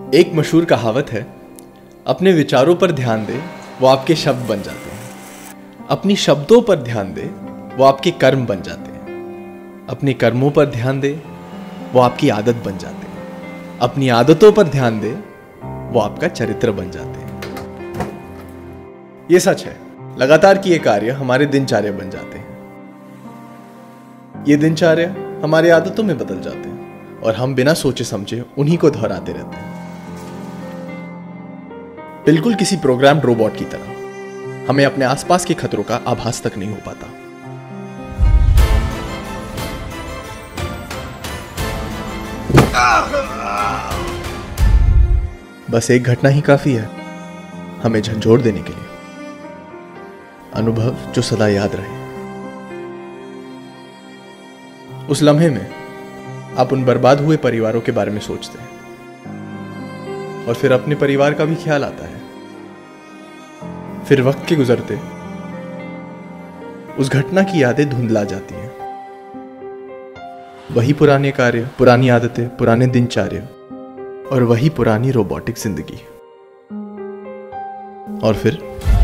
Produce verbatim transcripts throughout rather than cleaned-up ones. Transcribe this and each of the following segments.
एक मशहूर कहावत है, अपने विचारों पर ध्यान दे वो आपके शब्द बन जाते हैं, अपनी शब्दों पर ध्यान दे वो आपके कर्म बन जाते हैं, अपने कर्मों पर ध्यान दे वो आपकी आदत बन जाते हैं, अपनी आदतों पर ध्यान दे वो आपका चरित्र बन जाते हैं। ये सच है, लगातार किए कार्य हमारे दिनचर्या बन जाते हैं। ये दिनचर्या हमारी आदतों में बदल जाते हैं और हम बिना सोचे समझे उन्हीं को दोहराते रहते हैं, बिल्कुल किसी प्रोग्राम्ड रोबोट की तरह। हमें अपने आसपास के खतरों का आभास तक नहीं हो पाता। बस एक घटना ही काफी है हमें झंझोर देने के लिए, अनुभव जो सदा याद रहे। उस लम्हे में आप उन बर्बाद हुए परिवारों के बारे में सोचते हैं और फिर अपने परिवार का भी ख्याल आता है। फिर वक्त के गुजरते उस घटना की यादें धुंधला जाती हैं। वही पुराने कार्य, पुरानी आदतें, पुराने दिनचर्या और वही पुरानी रोबोटिक जिंदगी। और फिर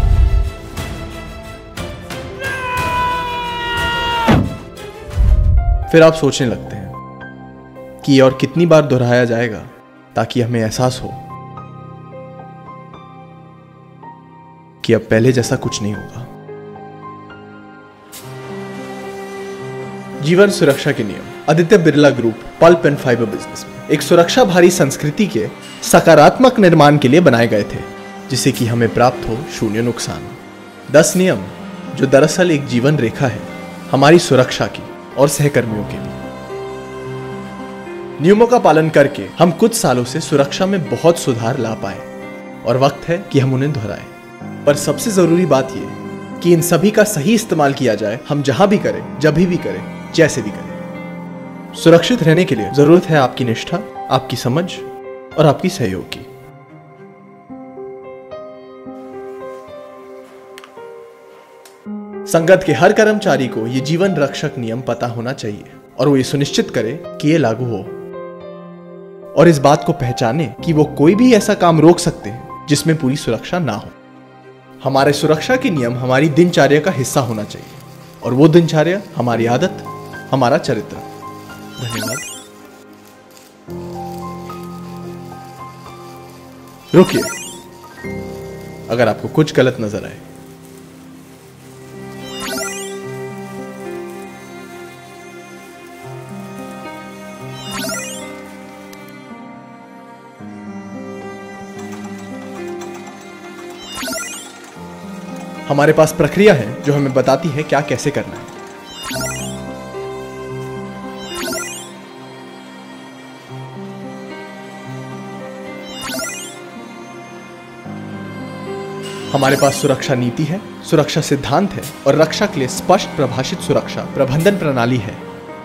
फिर आप सोचने लगते हैं कि और कितनी बार दोहराया जाएगा ताकि हमें एहसास हो कि अब पहले जैसा कुछ नहीं होगा। जीवन सुरक्षा के नियम। Aditya Birla group pulp and fibre business में एक सुरक्षा भारी संस्कृति के सकारात्मक निर्माण के लिए बनाए गए थे, जिससे कि हमें प्राप्त हो शून्य नुकसान। दस नियम जो दरअसल एक जीवन रेखा है हमारी सुरक्षा की और सहकर्मियों के लिए। नियमों का पालन करके हम कुछ सालों से सुरक्षा में बहुत सुधार ला पाए और वक्त है कि हम उन्हें दोहराएं। पर सबसे जरूरी बात यह कि इन सभी का सही इस्तेमाल किया जाए, हम जहां भी करें, जब भी करें, जैसे भी करें। सुरक्षित रहने के लिए जरूरत है आपकी निष्ठा, आपकी समझ और आपकी सहयोग की। संगत के हर कर्मचारी को यह जीवन रक्षक नियम पता होना चाहिए और वो ये सुनिश्चित करे कि ये लागू हो और इस बात को पहचाने कि वो कोई भी ऐसा काम रोक सकते हैं जिसमें पूरी सुरक्षा ना हो। हमारे सुरक्षा के नियम हमारी दिनचर्या का हिस्सा होना चाहिए और वो दिनचर्या हमारी आदत, हमारा चरित्र। धन्यवाद। रुकिए, अगर आपको कुछ गलत नजर आए हमारे पास प्रक्रिया है जो हमें बताती है क्या कैसे करना है। हमारे पास सुरक्षा नीति है, सुरक्षा सिद्धांत है और रक्षा के लिए स्पष्ट प्रभाषित सुरक्षा प्रबंधन प्रणाली है।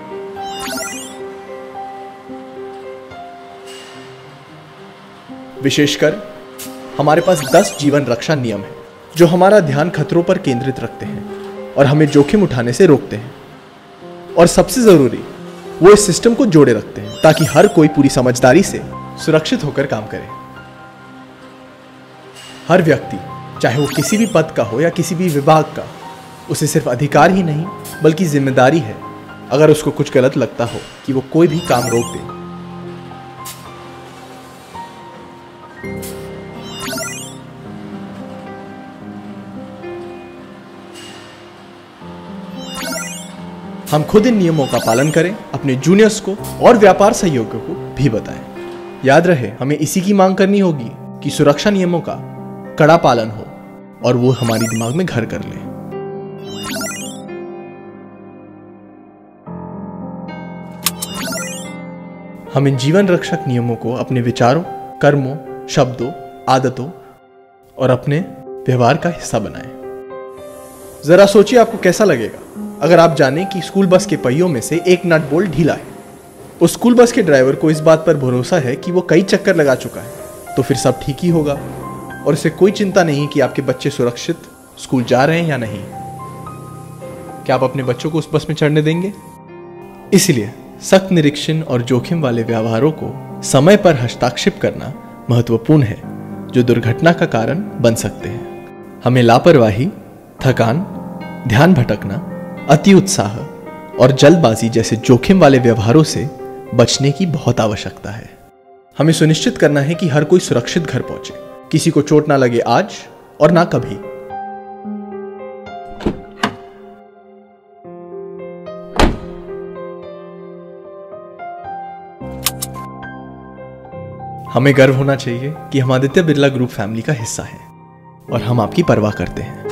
विशेषकर हमारे पास दस जीवन रक्षा नियम है जो हमारा ध्यान खतरों पर केंद्रित रखते हैं और हमें जोखिम उठाने से रोकते हैं। और सबसे जरूरी, वो इस सिस्टम को जोड़े रखते हैं ताकि हर कोई पूरी समझदारी से सुरक्षित होकर काम करे। हर व्यक्ति, चाहे वो किसी भी पद का हो या किसी भी विभाग का, उसे सिर्फ अधिकार ही नहीं बल्कि जिम्मेदारी है अगर उसको कुछ गलत लगता हो कि वो कोई भी काम रोक दे। हम खुद इन नियमों का पालन करें, अपने जूनियर्स को और व्यापार सहयोगियों को भी बताएं। याद रहे, हमें इसी की मांग करनी होगी कि सुरक्षा नियमों का कड़ा पालन हो और वो हमारी दिमाग में घर कर ले। हम इन जीवन रक्षक नियमों को अपने विचारों, कर्मों, शब्दों, आदतों और अपने व्यवहार का हिस्सा बनाएं। जरा सोचिए आपको कैसा लगेगा अगर आप जानें कि स्कूल बस के पहियों में से एक नट बोल्ट ढीला है। उस स्कूल बस के ड्राइवर को इस बात पर भरोसा है कि वो कई चक्कर लगा चुका है, तो फिर सब ठीक ही होगा और इसे कोई चिंता नहीं कि आपके बच्चे सुरक्षित स्कूल जा रहे हैं या नहीं। क्या आप अपने बच्चों को उस बस में चढ़ने देंगे? इसलिए सख्त निरीक्षण और जोखिम वाले व्यवहारों को समय पर हस्तक्षेप करना महत्वपूर्ण है जो दुर्घटना का कारण बन सकते हैं। हमें लापरवाही, थकान, ध्यान भटकना, अति उत्साह और जल्दबाजी जैसे जोखिम वाले व्यवहारों से बचने की बहुत आवश्यकता है। हमें सुनिश्चित करना है कि हर कोई सुरक्षित घर पहुंचे, किसी को चोट ना लगे आज और ना कभी। हमें गर्व होना चाहिए कि हम आदित्य बिरला ग्रुप फैमिली का हिस्सा हैं और हम आपकी परवाह करते हैं।